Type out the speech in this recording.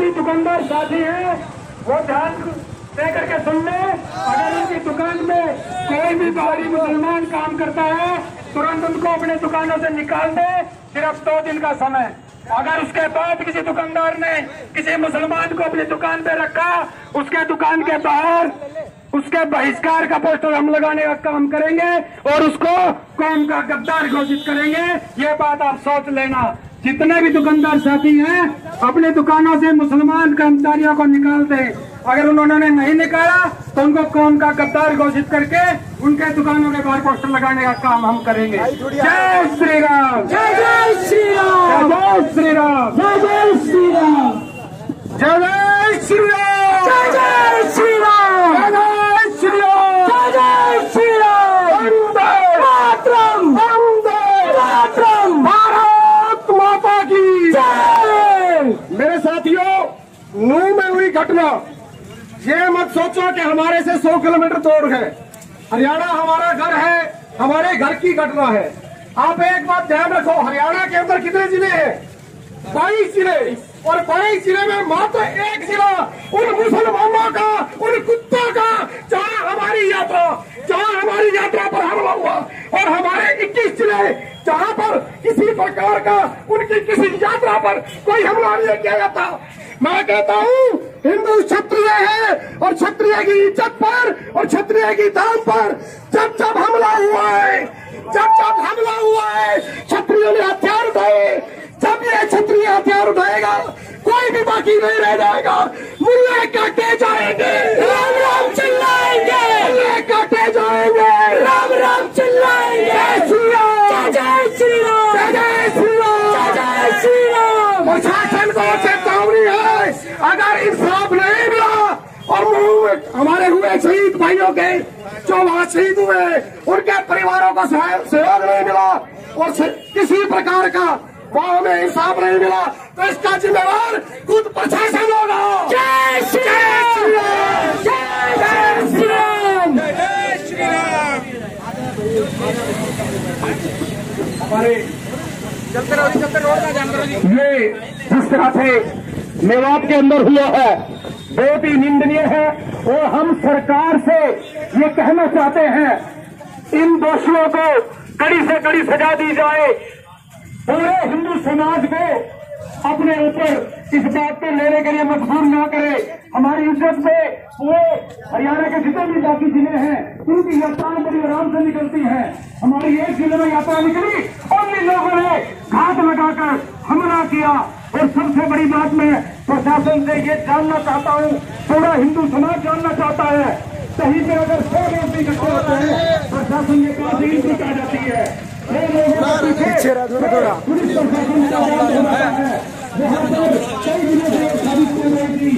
भी दुकानदार साथी हैं वो ध्यान दे करके सुन ले। अगर उनकी दुकान में कोई भी बाहरी मुसलमान काम करता है तुरंत उनको अपने दुकानों से निकाल दे। सिर्फ 2 दिन का समय। अगर उसके बाद किसी दुकानदार ने किसी मुसलमान को अपनी दुकान पे रखा, उसके दुकान के बाहर उसके बहिष्कार का पोस्टर हम लगाने का काम करेंगे और उसको कौम का गद्दार घोषित करेंगे। ये बात आप सोच लेना। जितने भी दुकानदार साथी हैं अपने दुकानों से मुसलमान कर्मचारियों को निकाल दें। अगर उन्होंने नहीं निकाला तो उनको कौम का गद्दार घोषित करके उनके दुकानों के बाहर पोस्टर लगाने का काम हम करेंगे। जय श्री राम, जय जय श्री राम, जय श्री राम, जय जय श्री राम, जय जय श्री राम, जय जय श्री राम, जय श्री राम, जय जय श्री राम। वंदे मातरम, वंदे मातरम, भारत माता की जय। मेरे साथियों, नूह में हुई घटना, ये मत सोचो कि हमारे से 100 किलोमीटर दूर है। हरियाणा हमारा घर है, हमारे घर की घटना है। आप एक बात ध्यान रखो, हरियाणा के अंदर कितने जिले हैं? 22 जिले, और 22 जिले में मात्र एक जिला उन मुसलमानों का, उन कुत्तों का जहां हमारी यात्रा पर हमला हुआ, और हमारे 21 जिले जहां पर किसी प्रकार का उनकी किसी यात्रा पर कोई हमला नहीं किया जाता। मैं कहता हूँ हिंदू क्षत्रिय है और क्षत्रिय की इज्जत पर और क्षत्रिय की दाम पर जब जब हमला हुआ है, क्षत्रियों ने हथियार उठाए। जब ये क्षत्रिय हथियार उठाएगा कोई भी बाकी नहीं रह जाएगा। मुल्ले काटे जाएंगे, राम राम चिल्लाएंगे, मुल्ले काटे जाएंगे, राम राम चिल्लाएंगे। जय श्री राम, जय जय श्री राम, जय जय श्री राम, जय जय श्री राम। प्रशासन को चेतावनी है, अगर इंसाफ नहीं मिला और हमारे हुए शहीद भाइयों के जो वहां शहीद हुए उनके परिवारों को सहयोग नहीं मिला और किसी प्रकार का वहां में इंसाफ नहीं मिला तो इसका जिम्मेवार खुद प्रशासन होगा। जय श्री राम, जय जय श्री राम, जय श्री राम। हमारे ये जिस तरह से मेवात के अंदर हुआ है बहुत ही निंदनीय है और हम सरकार से ये कहना चाहते हैं इन दोषियों को कड़ी से कड़ी सजा दी जाए। पूरे हिंदू समाज को अपने ऊपर इस बात को लेने के लिए मजबूर न करे। हमारी इज्जत पे पूरे हरियाणा के जितने भी बाकी जिले हैं उनकी यात्राएं बड़ी आराम से निकलती हैं। हमारी एक जिले में यात्रा निकली और इन लोगों ने घात लगाकर हमला किया। और सबसे बड़ी बात मैं प्रशासन से ये जानना चाहता हूँ, पूरा हिंदू समाज जानना चाहता है, कहीं पे अगर 100 लोग भी इकट्ठे होते हैं प्रशासन ये काफी इनकी आ जाती है। पीछे पुलिस प्रशासन का है, वहाँ पर कई दिनों से साबित कर रही थी